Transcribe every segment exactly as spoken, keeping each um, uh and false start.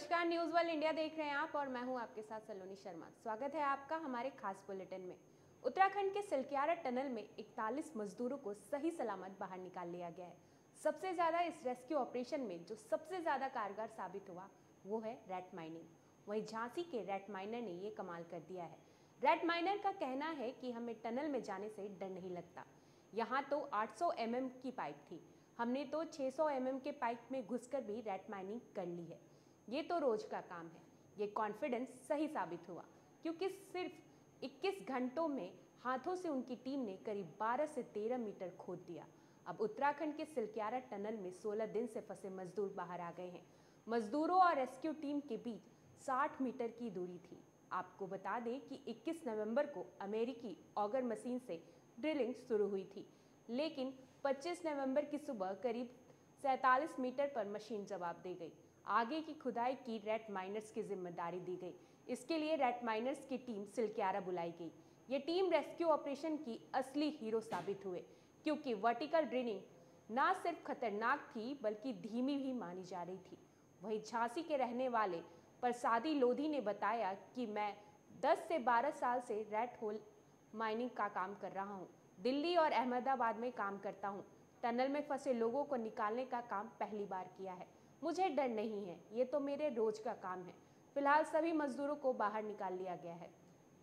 नमस्कार, news world India देख रहे हैं आप और मैं हूं आपके साथ सलोनी शर्मा। स्वागत है आपका हमारे खास बुलेटिन में। उत्तराखंड के सिलक्यारा टनल में इकतालीस मजदूरों को सही सलामत बाहर निकाल लिया गया है। सबसे ज्यादा इस रेस्क्यू ऑपरेशन में जो सबसे ज्यादा कारगर साबित हुआ वो है रैट माइनिंग। वहीं झांसी के रैट माइनर ने ये कमाल कर दिया है। रैट माइनर का कहना है कि हमें टनल में जाने से डर नहीं लगता। यहाँ तो आठ सौ एम एम की पाइप थी, हमने तो छह सौ एम एम के पाइप में घुसकर भी रैट माइनिंग कर ली है। ये तो रोज का काम है। ये कॉन्फिडेंस सही साबित हुआ क्योंकि सिर्फ इक्कीस घंटों में हाथों से उनकी टीम ने करीब बारह से तेरह मीटर खोद दिया। अब उत्तराखंड के सिलक्यारा टनल में सोलह दिन से फंसे मजदूर बाहर आ गए हैं। मजदूरों और रेस्क्यू टीम के बीच साठ मीटर की दूरी थी। आपको बता दें कि इक्कीस नवंबर को अमेरिकी ऑगर मशीन से ड्रिलिंग शुरू हुई थी, लेकिन पच्चीस नवंबर की सुबह करीब सैंतालीस मीटर पर मशीन जवाब दे गई। आगे की खुदाई की रैट माइनर्स की जिम्मेदारी दी गई। इसके लिए रैट माइनर्स की टीम सिलक्यारा बुलाई गई। ये टीम रेस्क्यू ऑपरेशन की असली हीरो साबित हुए क्योंकि वर्टिकल ड्रिलिंग ना सिर्फ खतरनाक थी बल्कि धीमी भी मानी जा रही थी। वहीं झांसी के रहने वाले प्रसादी लोधी ने बताया कि मैं दस से बारह साल से रैट होल माइनिंग का काम कर रहा हूँ। दिल्ली और अहमदाबाद में काम करता हूँ। टनल में फंसे लोगों को निकालने का काम पहली बार किया है। मुझे डर नहीं है, ये तो मेरे रोज का काम है। फिलहाल सभी मजदूरों को बाहर निकाल लिया गया है।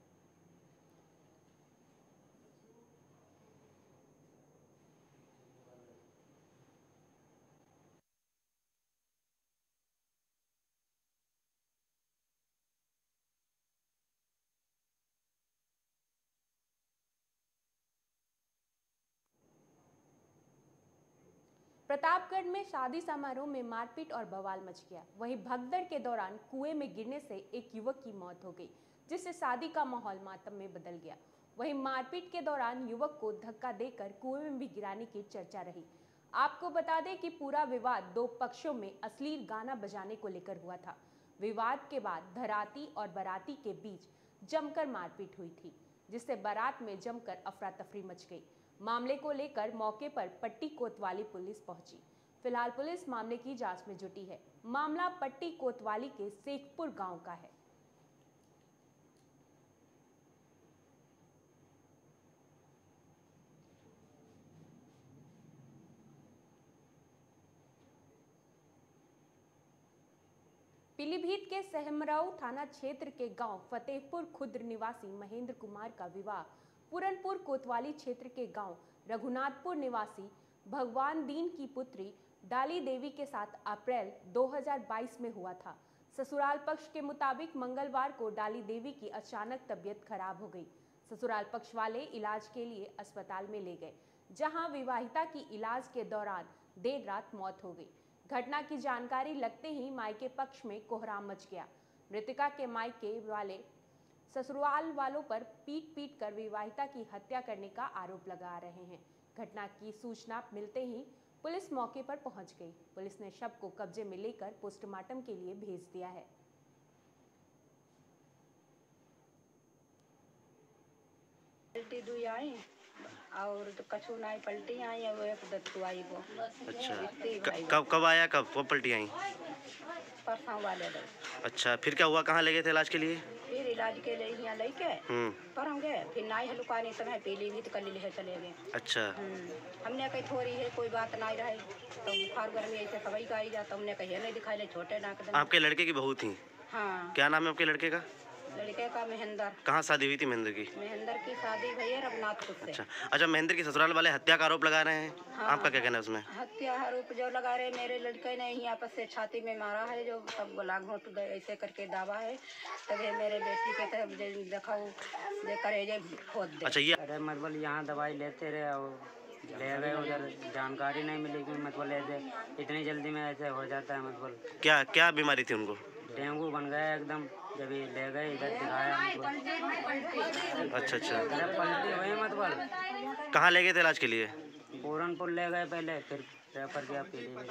प्रतापगढ़ में शादी समारोह में मारपीट और बवाल मच गया। वहीं भगदड़ के दौरान कुएं में गिरने से एक युवक की मौत हो गई, जिससे शादी का माहौल मातम में बदल गया। वहीं मारपीट के दौरान युवक को धक्का देकर कुएं में भी गिराने की चर्चा रही। आपको बता दें कि पूरा विवाद दो पक्षों में अश्लील गाना बजाने को लेकर हुआ था। विवाद के बाद धराती और बाराती के बीच जमकर मारपीट हुई थी, जिससे बारात में जमकर अफरा तफरी मच गई। मामले को लेकर मौके पर पट्टी कोतवाली पुलिस पहुंची। फिलहाल पुलिस मामले की जांच में जुटी है। मामला पट्टी कोतवाली के शेखपुर गांव का है। पीलीभीत के सहमराऊ थाना क्षेत्र के गांव फतेहपुर खुर्द निवासी महेंद्र कुमार का विवाह पूरनपुर कोतवाली क्षेत्र के गांव रघुनाथपुर निवासी भगवान दीन की पुत्री डाली देवी के साथ अप्रैल दो हज़ार बाईस में हुआ था। ससुराल पक्ष के मुताबिक मंगलवार को डाली देवी की अचानक तबीयत खराब हो गई। ससुराल पक्ष वाले इलाज के लिए अस्पताल में ले गए, जहां विवाहिता की इलाज के दौरान देर रात मौत हो गई। घटना की जानकारी लगते ही मायके पक्ष में कोहराम मच गया। मृतका के मायके वाले ससुराल वालों पर पीट पीट कर विवाहिता की हत्या करने का आरोप लगा रहे हैं। घटना की सूचना मिलते ही पुलिस मौके पर पहुंच गई। पुलिस ने शव को कब्जे में लेकर पोस्टमार्टम के लिए भेज दिया है। पलटी दुई आई और तो कछु नहीं पलटी आई और एक दत्तू आई वो। अच्छा, कब कब आया, कब कब पलटी आई? परसों वाले दिन। अच्छा, फिर क्या हुआ, कहाँ ले गए थे इलाज के लिए? फिर इलाज के लिए यहाँ लेके पर हम गए, फिर नाई हलुकानी समय पीली भी तो कल ले चले गए। अच्छा, हमने कही थोड़ी है कोई बात नहीं रही तो बुखार गर्मी ऐसे सवाई का आई जाता, हमने कही नहीं दिखाई ले छोटे नाक। आपके लड़के की बहू थी? हाँ। क्या नाम है आपके लड़के का? लड़के का महेंद्र। कहाँ शादी हुई थी महेंद्र की? महेंद्र की शादी भैया रघुनाथपुर से। अच्छा अच्छा, महेंद्र की ससुराल वाले हत्या का आरोप लगा रहे हैं। हाँ, आपका क्या कहना है उसमें? हत्या आरोप जो लगा रहे, मेरे लड़के ने ही आपस से छाती में मारा है, जो सब गोला घोट गए ऐसे करके दावा है। तभी मेरे बेटी के तब देखा करे खोद दे। अच्छा, ये अरे मतलब यहाँ दवाई लेते रहे और ले गए, उधर जानकारी नहीं मिली कि मतलब ऐसे इतनी जल्दी में ऐसे हो जाता है। मतलब क्या क्या बीमारी थी उनको? डेंगू बन गया एकदम, जब ये ले गए इधर दिखाया। अच्छा अच्छा, पलटी हुई मतलब। कहाँ ले गए थे इलाज के लिए? पूरनपुर ले गए पहले, फिर रेफर किया पीलीभीत।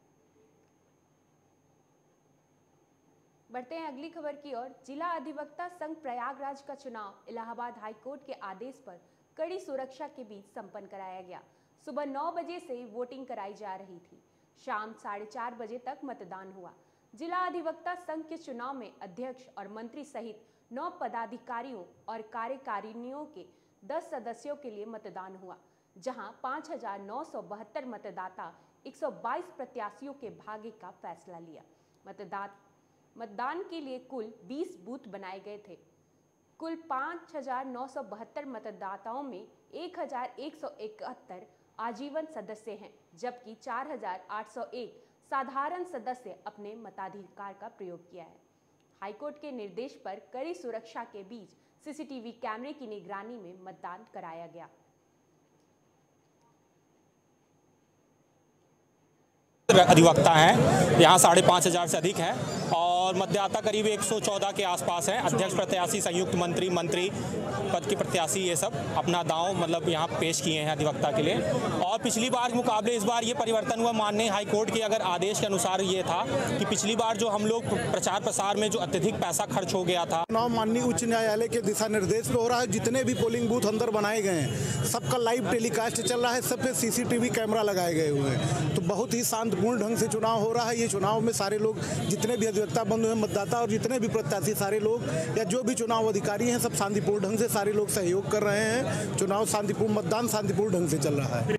बढ़ते हैं अगली खबर की ओर। जिला अधिवक्ता संघ प्रयागराज का चुनाव इलाहाबाद हाईकोर्ट के आदेश पर कड़ी सुरक्षा के बीच संपन्न कराया गया। सुबह नौ बजे से वोटिंग कराई जा रही थी। शाम साढ़े चार बजे तक मतदान हुआ। जिला अधिवक्ता संघ के चुनाव में अध्यक्ष और मंत्री सहित नौ पदाधिकारियों और कार्यकारिणियों के दस सदस्यों के लिए मतदान हुआ, जहां पाँच हजार नौ सौ बहत्तर मतदाता एक सौ बाईस प्रत्याशियों के भाग्य का फैसला लिया। मतदान मतदान के लिए कुल बीस बूथ बनाए गए थे। कुल पाँच हजार नौ सौ बहत्तर मतदाताओं में एक हजार एक सौ इकहत्तर आजीवन सदस्य हैं, जबकि चार हजार आठ सौ एक साधारण सदस्य अपने मताधिकार का प्रयोग किया है। हाईकोर्ट के निर्देश पर कड़ी सुरक्षा के बीच सीसीटीवी कैमरे की निगरानी में मतदान कराया गया। अधिवक्ता हैं, यहाँ साढ़े पाँच हज़ार से अधिक हैं और मतदाता करीब एक सौ चौदह के आसपास हैं। अध्यक्ष प्रत्याशी, संयुक्त मंत्री, मंत्री पद के प्रत्याशी, ये सब अपना दांव मतलब यहाँ पेश किए हैं अधिवक्ता के लिए। और पिछली बार के मुकाबले इस बार ये परिवर्तन हुआ। माननीय हाईकोर्ट के अगर आदेश के अनुसार ये था कि पिछली बार जो हम लोग प्रचार प्रसार में जो अत्यधिक पैसा खर्च हो गया था, चुनाव माननीय उच्च न्यायालय के दिशा निर्देश पे हो रहा है। जितने भी पोलिंग बूथ अंदर बनाए गए हैं सबका लाइव टेलीकास्ट चल रहा है, सब पे सीसीटीवी कैमरा लगाए गए हुए हैं। तो बहुत ही शांतिपूर्ण ढंग से चुनाव हो रहा है। ये चुनाव में सारे लोग, जितने भी अधिवक्ता बंधु हैं, मतदाता और जितने भी प्रत्याशी, सारे लोग या जो भी चुनाव अधिकारी हैं, सब शांतिपूर्ण ढंग से सारे लोग सहयोग कर रहे हैं। चुनाव शांतिपूर्ण, मतदान शांतिपूर्ण ढंग से चल रहा है।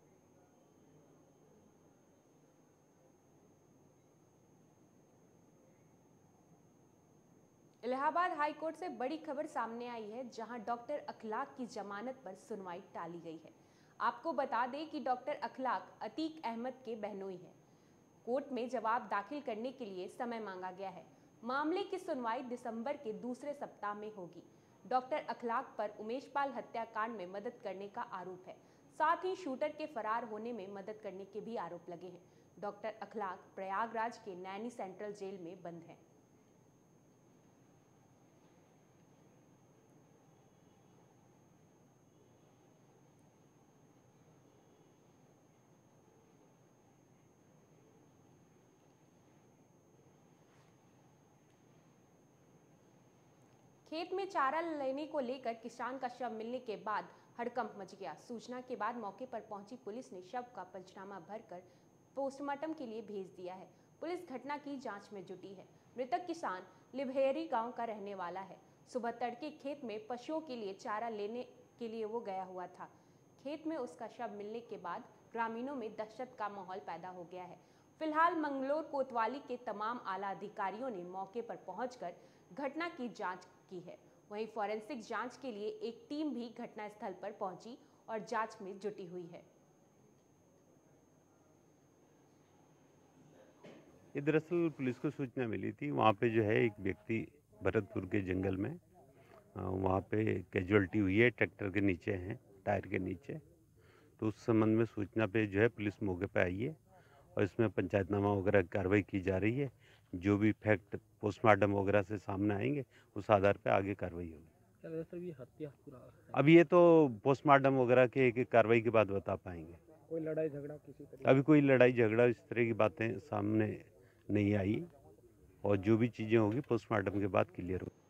इलाहाबाद हाई कोर्ट से बड़ी खबर सामने आई है, जहां डॉक्टर अखलाक की जमानत पर सुनवाई टाली गई है। आपको बता दें कि डॉक्टर अखलाक अतीक अहमद के बहनोई हैं। कोर्ट में जवाब दाखिल करने के लिए समय मांगा गया है। मामले की सुनवाई दिसंबर के दूसरे सप्ताह में होगी। डॉक्टर अखलाक पर उमेशपाल हत्याकांड में मदद करने का आरोप है, साथ ही शूटर के फरार होने में मदद करने के भी आरोप लगे हैं। डॉक्टर अखलाक प्रयागराज के नैनी सेंट्रल जेल में बंद हैं। खेत में चारा लेने को लेकर किसान का शव मिलने के बाद हड़कंप मच गया। सूचना के बाद मौके पर पहुंची पुलिस ने शव का पंचनामा भरकर पोस्टमार्टम के लिए भेज दिया है। पुलिस घटना की जांच में जुटी है। मृतक किसान लिभेरी गांव का रहने वाला है। सुबह तड़के खेत में पशुओं के लिए चारा लेने के लिए वो गया हुआ था। खेत में उसका शव मिलने के बाद ग्रामीणों में दहशत का माहौल पैदा हो गया है। फिलहाल मंगलोर कोतवाली के तमाम आला अधिकारियों ने मौके पर पहुंचकर घटना की जांच की है। वहीं फॉरेंसिक जांच के लिए एक टीम भी घटनास्थल पर पहुंची और जांच में जुटी हुई है। ये दरअसल पुलिस को सूचना मिली थी, वहाँ पे जो है एक व्यक्ति भरतपुर के जंगल में वहाँ पे कैजुअल्टी हुई है, ट्रैक्टर के नीचे हैं, टायर के नीचे। तो उस संबंध में सूचना पे जो है पुलिस मौके पे आई है और इसमें पंचायतनामा वगैरह कार्रवाई की जा रही है। जो भी फैक्ट पोस्टमार्टम वगैरह से सामने आएंगे उस आधार पे आगे कार्रवाई होगी। सर ये हत्या पूरा अब ये तो पोस्टमार्टम वगैरह के एक एक कार्रवाई के बाद बता पाएंगे। कोई लड़ाई झगड़ा किसी तरह? अभी कोई लड़ाई झगड़ा इस तरह की बातें सामने नहीं आई और जो भी चीज़ें होगी पोस्टमार्टम के बाद क्लियर होगी।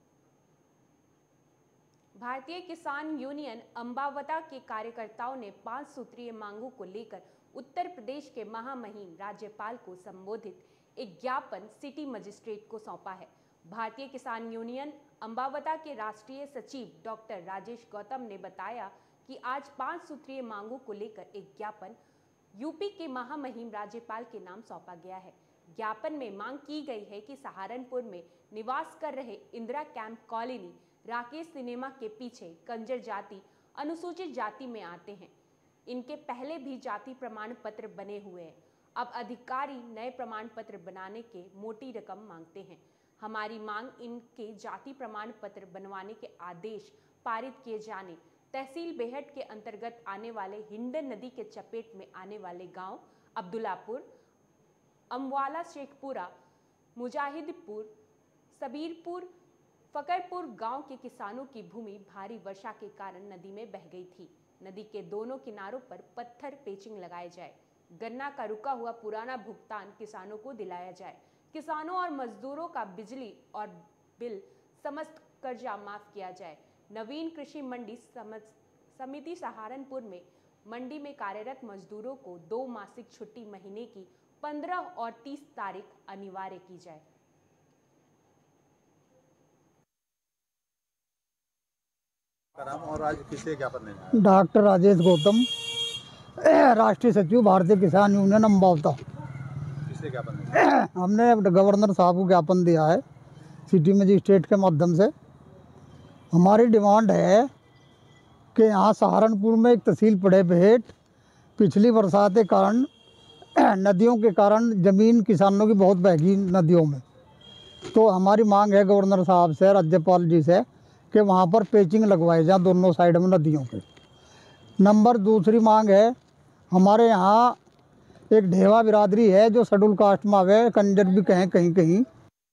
भारतीय किसान यूनियन अंबावता के कार्यकर्ताओं ने पांच सूत्रीय मांगों को लेकर उत्तर प्रदेश के महामहिम राज्यपाल को संबोधित एक ज्ञापन सिटी मजिस्ट्रेट को सौंपा है। भारतीय किसान यूनियन अंबावता के राष्ट्रीय सचिव डॉक्टर राजेश गौतम ने बताया कि आज पांच सूत्रीय मांगों को लेकर एक ज्ञापन यूपी के महामहिम राज्यपाल के नाम सौंपा गया है। ज्ञापन में मांग की गई है कि सहारनपुर में निवास कर रहे Indira camp colony Rakesh cinema के पीछे कंजर जाति अनुसूचित जाति में आते हैं। इनके पहले भी जाति प्रमाण पत्र बने हुए हैं। अब अधिकारी नए प्रमाण पत्र बनाने के मोटी रकम मांगते हैं। हमारी मांग इनके जाति प्रमाण पत्र बनवाने के आदेश पारित किए जाने, तहसील बेहट के अंतर्गत आने वाले हिंडन नदी के चपेट में आने वाले गांव अब्दुल्लापुर, अमवाला, शेखपुरा, मुजाहिदपुर, सबीरपुर, फकरपुर गांव के किसानों की भूमि भारी वर्षा के कारण नदी में बह गई थी। नदी के दोनों किनारों पर पत्थर पेचिंग लगाए जाए। गन्ना का रुका हुआ पुराना भुगतान किसानों को दिलाया जाए। किसानों और मजदूरों का बिजली और बिल समस्त कर्जा माफ किया जाए। नवीन कृषि मंडी समिति सहारनपुर में मंडी में कार्यरत मजदूरों को दो मासिक छुट्टी महीने की पंद्रह और तीस तारीख अनिवार्य की जाए। और आज किसे ज्ञापन देना? डॉक्टर राजेश गौतम, राष्ट्रीय सचिव भारतीय किसान यूनियन अम्बावता। किसे ज्ञापन देना? हमने गवर्नर साहब को ज्ञापन दिया है सिटी मजिस्ट्रेट के माध्यम से। हमारी डिमांड है कि यहाँ सहारनपुर में एक तहसील पड़े भेंट, पिछली बरसात के कारण नदियों के कारण ज़मीन किसानों की बहुत बहगी नदियों में। तो हमारी मांग है गवर्नर साहब से, राज्यपाल जी से, कि वहाँ पर पेचिंग लगवाए जाए दोनों साइड में नदियों के। नंबर दूसरी मांग है, हमारे यहाँ एक ढेवा बिरादरी है जो शेड्यूल कास्ट में आवे, कंजर भी कहें कहीं कहीं।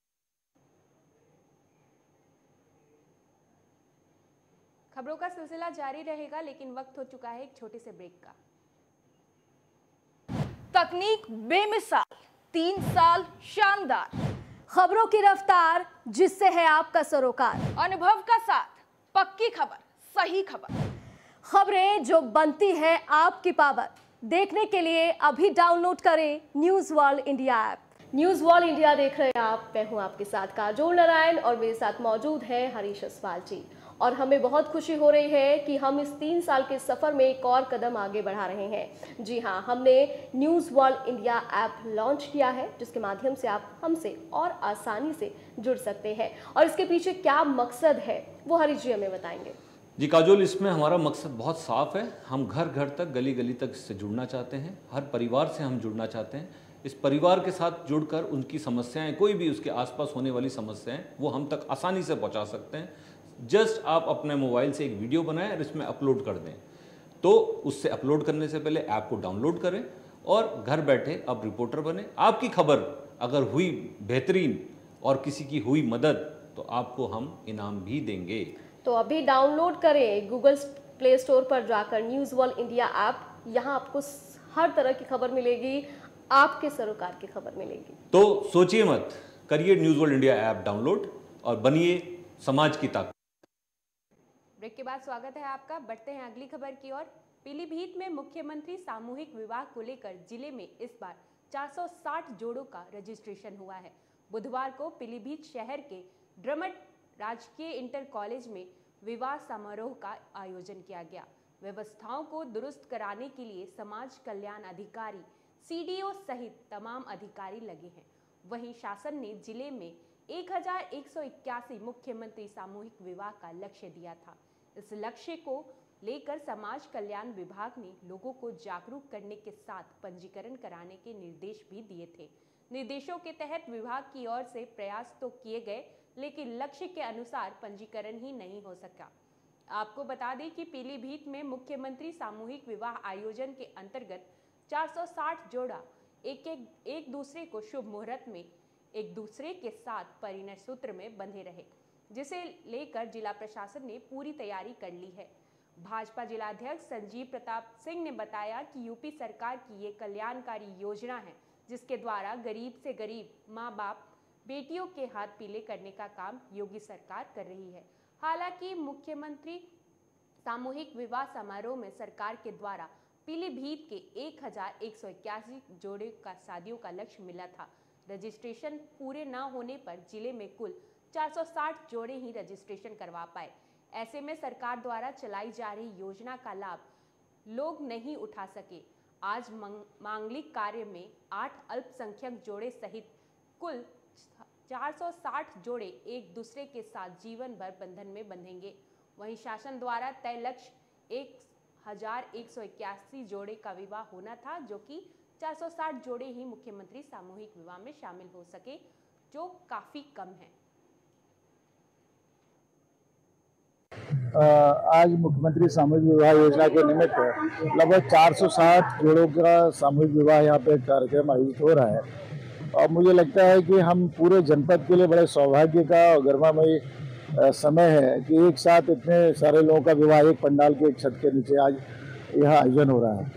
खबरों का सिलसिला जारी रहेगा, लेकिन वक्त हो चुका है एक छोटे से ब्रेक का। तकनीक बेमिसाल, तीन साल शानदार, खबरों की रफ्तार जिससे है आपका सरोकार, अनुभव का साथ, पक्की खबर, सही खबर, खबरें जो बनती है आपकी पावर। देखने के लिए अभी डाउनलोड करें news world India app. News world India देख रहे हैं आप, मैं हूं आपके साथ काजोल नारायण और मेरे साथ मौजूद है हरीश असवाल जी। और हमें बहुत खुशी हो रही है कि हम इस तीन साल के सफ़र में एक और कदम आगे बढ़ा रहे हैं। जी हाँ, हमने news world India app launch किया है, जिसके माध्यम से आप हमसे और आसानी से जुड़ सकते हैं। और इसके पीछे क्या मकसद है वो हरीश जी हमें बताएंगे। जी काजोल, इसमें हमारा मकसद बहुत साफ है। हम घर घर तक, गली गली तक इससे जुड़ना चाहते हैं। हर परिवार से हम जुड़ना चाहते हैं। इस परिवार के साथ जुड़कर उनकी समस्याएं, कोई भी उसके आसपास होने वाली समस्याएं, वो हम तक आसानी से पहुंचा सकते हैं। जस्ट आप अपने मोबाइल से एक वीडियो बनाएं और इसमें अपलोड कर दें। तो उससे अपलोड करने से पहले ऐप को डाउनलोड करें और घर बैठे अब रिपोर्टर बने। आपकी खबर अगर हुई बेहतरीन और किसी की हुई मदद, तो आपको हम इनाम भी देंगे। तो अभी डाउनलोड करें गूगल प्ले स्टोर पर जाकर न्यूज़ वर्ल्ड इंडिया ऐप। यहाँ आपको हर तरह की खबर मिलेगी, आपके सरोकार की खबर मिलेगी। तो सोचिए मत, करिए news world India app download और बनिए समाज की ताकत। ब्रेक के बाद स्वागत है आपका। बढ़ते हैं अगली खबर की ओर। पीलीभीत में मुख्यमंत्री सामूहिक विवाह को लेकर जिले में इस बार चार सौ साठ जोड़ों का रजिस्ट्रेशन हुआ है। बुधवार को पीलीभीत शहर के ड्रमट राजकीय इंटर कॉलेज में विवाह समारोह का आयोजन किया गया। व्यवस्थाओं को दुरुस्त कराने के लिए समाज कल्याण अधिकारी, सीडीओ सहित तमाम अधिकारी लगे हैं। वहीं शासन ने जिले में एक हजार एक सौ इक्यासी मुख्यमंत्री सामूहिक विवाह का लक्ष्य दिया था। इस लक्ष्य को लेकर समाज कल्याण विभाग ने लोगों को जागरूक करने के साथ पंजीकरण कराने के निर्देश भी दिए थे। निर्देशों के तहत विभाग की ओर से प्रयास तो किए गए, लेकिन लक्ष्य के अनुसार पंजीकरण ही नहीं हो सका। आपको बता दें कि पीलीभीत में मुख्यमंत्री सामूहिक विवाह आयोजन के अंतर्गत चार सौ साठ जोड़ा एक एक एक दूसरे को शुभ मुहूर्त में एक दूसरे के साथ परिणय सूत्र में बंधे रहे, जिसे लेकर जिला प्रशासन ने पूरी तैयारी कर ली है। भाजपा जिलाध्यक्ष संजीव प्रताप सिंह ने बताया कि यूपी सरकार की ये कल्याणकारी योजना है, जिसके द्वारा गरीब से गरीब माँ बाप बेटियों के हाथ पीले करने का काम योगी सरकार कर रही है। हालांकि मुख्यमंत्री सामूहिक विवाह समारोह में सरकार के द्वारा पीलीभीत के एक हजार एक सौ इक्यासी जोड़े का शादियों का लक्ष्य मिला था। रजिस्ट्रेशन पूरे न होने पर जिले में कुल चार सौ साठ जोड़े ही रजिस्ट्रेशन करवा पाए। ऐसे में सरकार द्वारा चलाई जा रही योजना का लाभ लोग नहीं उठा सके। आज मांगलिक कार्य में आठ अल्पसंख्यक जोड़े सहित कुल चार सौ साठ जोड़े एक दूसरे के साथ जीवन भर बंधन में बंधेंगे। वहीं शासन द्वारा तय लक्ष्य एक हजार एक सौ इक्यासी जोड़े का विवाह होना था, जो कि चार सौ साठ जोड़े ही मुख्यमंत्री सामूहिक विवाह में शामिल हो सके, जो काफी कम है। आज मुख्यमंत्री सामूहिक विवाह योजना के निमित्त लगभग चार सौ साठ जोड़ों का सामूहिक विवाह यहाँ पे कार्यक्रम आयोजित हो रहा है। और मुझे लगता है कि हम पूरे जनपद के लिए बड़े सौभाग्य का और गरिमामय समय है कि एक साथ इतने सारे लोगों का विवाह एक पंडाल के एक छत के नीचे आज यहाँ आयोजन हो रहा है।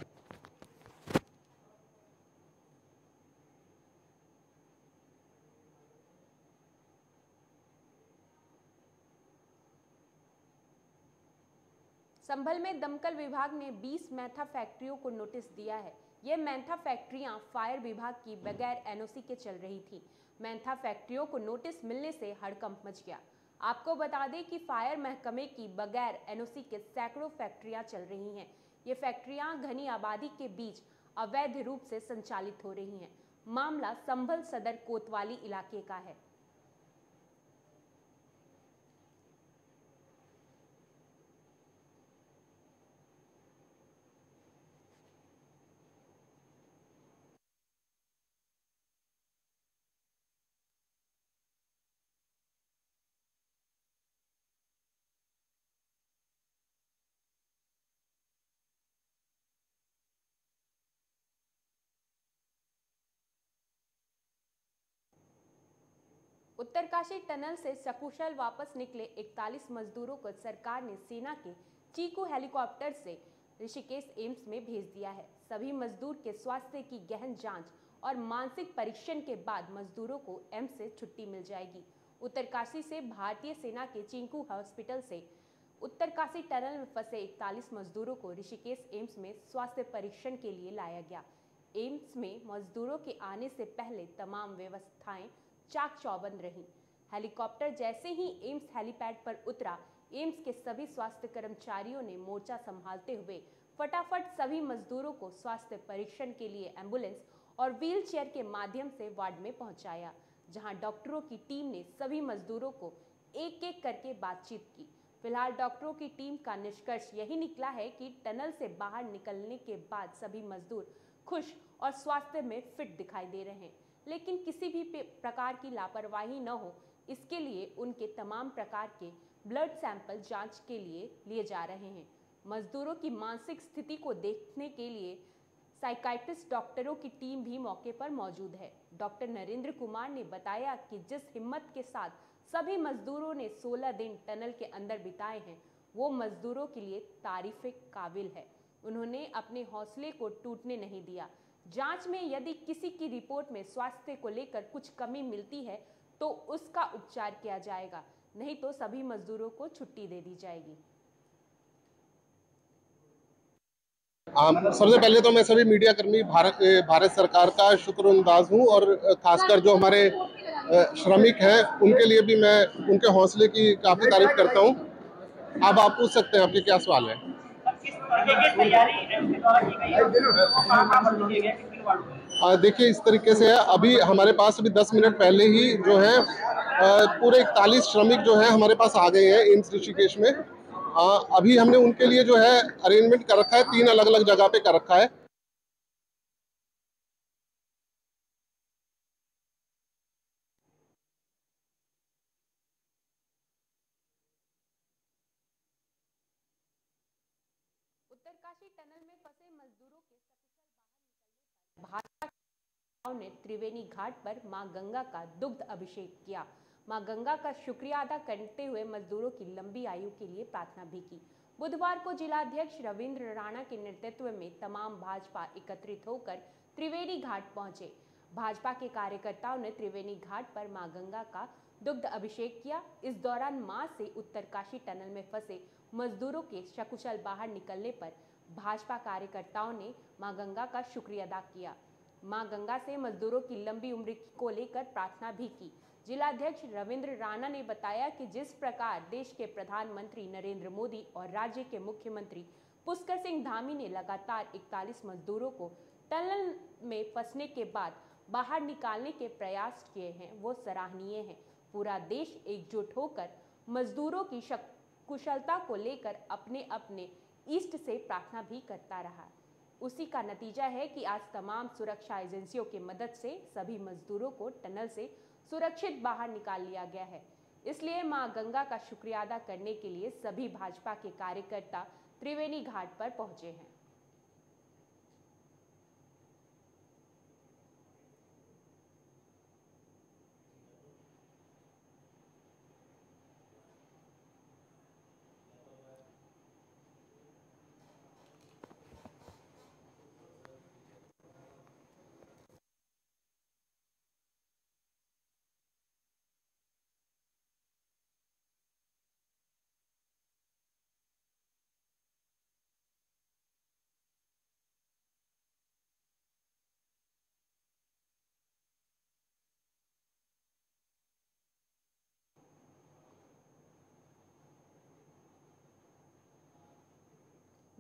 संभल में दमकल विभाग ने बीस मैथा फैक्ट्रियों को नोटिस दिया है। ये मेंथा फैक्ट्रियां फायर विभाग की बगैर एनओसी के चल रही थी। मेंथा फैक्ट्रियों को नोटिस मिलने से हड़कंप मच गया। आपको बता दें कि फायर महकमे की बगैर एनओसी के सैकड़ों फैक्ट्रियां चल रही हैं। ये फैक्ट्रियां घनी आबादी के बीच अवैध रूप से संचालित हो रही हैं। मामला संभल सदर कोतवाली इलाके का है। उत्तरकाशी टनल से सकुशल वापस निकले इकतालीस मजदूरों को सरकार ने सेना के चीकू हेलीकॉप्टर से ऋषिकेश एम्स में भेज दिया है। सभी मजदूर के स्वास्थ्य की गहन जांच और मानसिक परीक्षण के बाद मजदूरों को एम्स से छुट्टी मिल जाएगी। उत्तरकाशी से भारतीय सेना के चीकू हॉस्पिटल से उत्तरकाशी टनल में फंसे इकतालीस मजदूरों को ऋषिकेश एम्स में स्वास्थ्य परीक्षण के लिए लाया गया। एम्स में मजदूरों के आने से पहले तमाम व्यवस्थाएं चाक चौबंद रही। हेलीकॉप्टर जैसे ही एम्स हेलीपैड पर उतरा, एम्स के सभी स्वास्थ्य कर्मचारियों ने मोर्चा संभालते हुए फटाफट सभी मजदूरों को स्वास्थ्य परीक्षण के लिए एम्बुलेंस और व्हील चेयर के माध्यम से वार्ड में पहुंचाया, जहां डॉक्टरों की टीम ने सभी मजदूरों को एक एक करके बातचीत की। फिलहाल डॉक्टरों की टीम का निष्कर्ष यही निकला है कि टनल से बाहर निकलने के बाद सभी मजदूर खुश और स्वास्थ्य में फिट दिखाई दे रहे हैं, लेकिन किसी भी प्रकार की लापरवाही न हो, इसके लिए उनके तमाम प्रकार के ब्लड सैंपल जांच के लिए लिए जा रहे हैं। मजदूरों की मानसिक स्थिति को देखने के लिए साइकाइट्रिस्ट डॉक्टरों की टीम भी मौके पर मौजूद है। डॉक्टर नरेंद्र कुमार ने बताया कि जिस हिम्मत के साथ सभी मजदूरों ने सोलह दिन टनल के अंदर बिताए हैं, वो मजदूरों के लिए तारीफ काबिल है। उन्होंने अपने हौसले को टूटने नहीं दिया। जांच में यदि किसी की रिपोर्ट में स्वास्थ्य को लेकर कुछ कमी मिलती है तो उसका उपचार किया जाएगा, नहीं तो सभी मजदूरों को छुट्टी दे दी जाएगी। सबसे पहले तो मैं सभी मीडिया कर्मी भारत भारत सरकार का शुक्रगुजार हूँ और खासकर जो हमारे श्रमिक हैं उनके लिए भी मैं उनके हौसले की काफ़ी तारीफ करता हूँ। अब आप पूछ सकते हैं, आपके क्या सवाल है? देखिए, इस तरीके से है, अभी हमारे पास अभी दस मिनट पहले ही जो है पूरे इकतालीस श्रमिक जो है हमारे पास आ गए हैं एम्स ऋषिकेश में। आ, अभी हमने उनके लिए जो है अरेंजमेंट कर रखा है, तीन अलग अलग जगह पे कर रखा है। उत्तरकाशी टनल में फंसे मजदूरों के सकुशल बाहर निकलने पर भाजपा ने त्रिवेणी घाट पर मां गंगा का दुग्ध अभिषेक किया। मां गंगा का शुक्रिया अदा करते हुए मजदूरों की लंबी आयु के लिए प्रार्थना भी की। बुधवार को जिलाध्यक्ष रविंद्र राणा के नेतृत्व में तमाम भाजपा एकत्रित होकर त्रिवेणी घाट पहुंचे। भाजपा के कार्यकर्ताओं ने त्रिवेणी घाट पर मां गंगा का दुग्ध अभिषेक किया। इस दौरान मां से उत्तरकाशी टनल में फंसे मजदूरों के सकुशल बाहर निकलने पर भाजपा कार्यकर्ताओं ने मां गंगा का शुक्रिया अदा किया। मां गंगा से मजदूरों की लंबी उम्र को लेकर प्रार्थना भी की। जिलाध्यक्ष रविंद्र राणा ने बताया कि जिस प्रकार देश के प्रधानमंत्री नरेंद्र मोदी और राज्य के मुख्यमंत्री पुष्कर सिंह धामी ने लगातार इकतालीस मजदूरों को टनल में फंसने के बाद बाहर निकालने के प्रयास किए हैं, वो सराहनीय है। पूरा देश एकजुट होकर मजदूरों की कुशलता को लेकर अपने अपने ईष्ट से प्रार्थना भी करता रहा। उसी का नतीजा है कि आज तमाम सुरक्षा एजेंसियों की मदद से सभी मजदूरों को टनल से सुरक्षित बाहर निकाल लिया गया है। इसलिए मां गंगा का शुक्रिया अदा करने के लिए सभी भाजपा के कार्यकर्ता त्रिवेणी घाट पर पहुंचे हैं।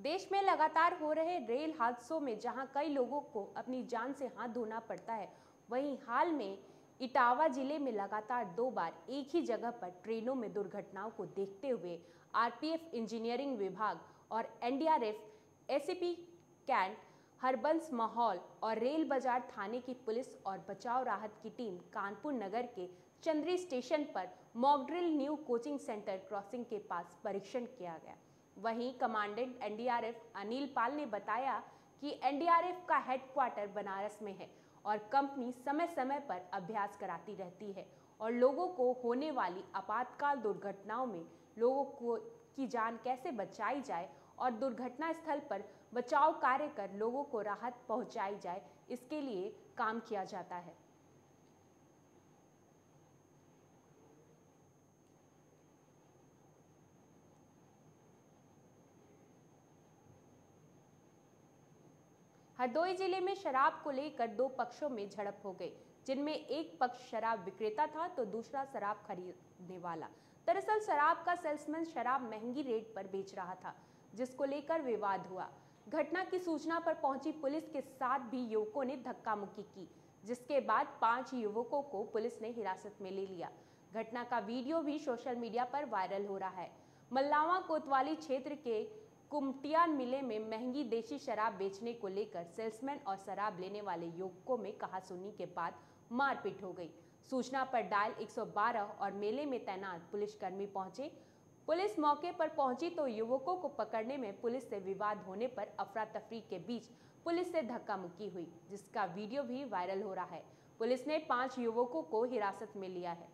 देश में लगातार हो रहे रेल हादसों में जहां कई लोगों को अपनी जान से हाथ धोना पड़ता है, वहीं हाल में इटावा जिले में लगातार दो बार एक ही जगह पर ट्रेनों में दुर्घटनाओं को देखते हुए आरपीएफ इंजीनियरिंग विभाग और एनडीआरएफ, एसीपी कैंट, हरबंस माहौल और रेल बाजार थाने की पुलिस और बचाव राहत की टीम कानपुर नगर के चंद्री स्टेशन पर mock drill new coaching centre crossing के पास परीक्षण किया गया। वहीं कमांडेंट एनडीआरएफ अनिल पाल ने बताया कि एनडीआरएफ का हेडक्वार्टर बनारस में है और कंपनी समय समय पर अभ्यास कराती रहती है और लोगों को होने वाली आपातकाल दुर्घटनाओं में लोगों को की जान कैसे बचाई जाए और दुर्घटना स्थल पर बचाव कार्य कर लोगों को राहत पहुंचाई जाए, इसके लिए काम किया जाता है। हरदोई जिले में शराब को लेकर दो पक्षों में झड़प हो गई, जिनमें एक पक्ष शराब विक्रेता था तो दूसरा शराब खरीदने वाला। दरअसल शराब का सेल्समैन शराब महंगी रेट पर बेच रहा था, जिसको लेकर विवाद हुआ। घटना की सूचना पर पहुंची पुलिस के साथ भी युवकों ने धक्का मुक्की की, जिसके बाद पांच युवकों को पुलिस ने हिरासत में ले लिया। घटना का वीडियो भी सोशल मीडिया पर वायरल हो रहा है। मल्लावा कोतवाली क्षेत्र के कुमटिया मिले में महंगी देशी शराब बेचने को लेकर सेल्समैन और शराब लेने वाले युवकों में कहासुनी के बाद मारपीट हो गई। सूचना पर डायल एक सौ बारह और मेले में तैनात पुलिसकर्मी पहुंचे। पुलिस मौके पर पहुंची तो युवकों को पकड़ने में पुलिस से विवाद होने पर अफरा तफरी के बीच पुलिस से धक्का मुक्की हुई, जिसका वीडियो भी वायरल हो रहा है। पुलिस ने पांच युवकों को हिरासत में लिया है।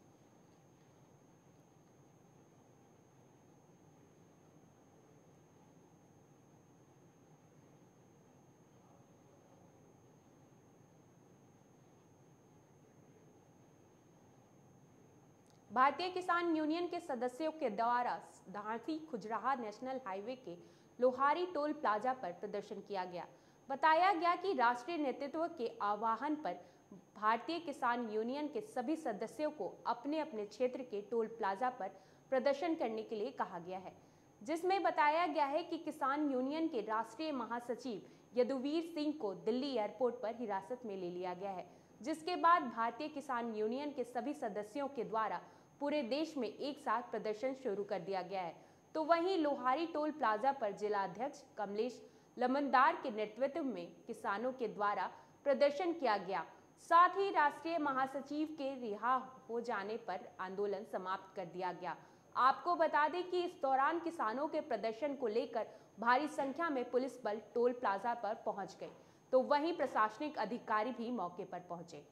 भारतीय किसान यूनियन के सदस्यों के द्वारा धांसी खुजराहा नेशनल हाईवे के लोहारी टोल प्लाजा पर प्रदर्शन किया गया। बताया गया कि राष्ट्रीय नेतृत्व के आह्वान पर भारतीय किसान यूनियन के सभी सदस्यों को अपने अपने क्षेत्र के टोल प्लाजा पर प्रदर्शन करने के लिए कहा गया है, जिसमें बताया गया है कि किसान यूनियन के राष्ट्रीय महासचिव यदुवीर सिंह को दिल्ली एयरपोर्ट पर हिरासत में ले लिया गया है, जिसके बाद भारतीय किसान यूनियन के सभी सदस्यों के द्वारा पूरे देश में एक साथ प्रदर्शन शुरू कर दिया गया है। तो वहीं लोहारी टोल प्लाजा पर जिला अध्यक्ष कमलेश लमनदार के नेतृत्व में किसानों के द्वारा प्रदर्शन किया गया। साथ ही राष्ट्रीय महासचिव के रिहा हो जाने पर आंदोलन समाप्त कर दिया गया। आपको बता दें कि इस दौरान किसानों के प्रदर्शन को लेकर भारी संख्या में पुलिस बल टोल प्लाजा पर पहुंच गए, तो वहीं प्रशासनिक अधिकारी भी मौके पर पहुंचे।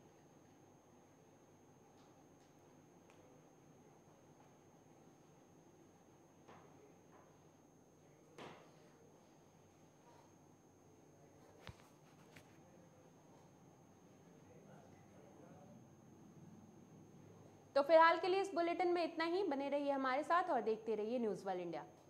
तो फिलहाल के लिए इस बुलेटिन में इतना ही। बने रहिए हमारे साथ और देखते रहिए न्यूज़ वर्ल्ड इंडिया।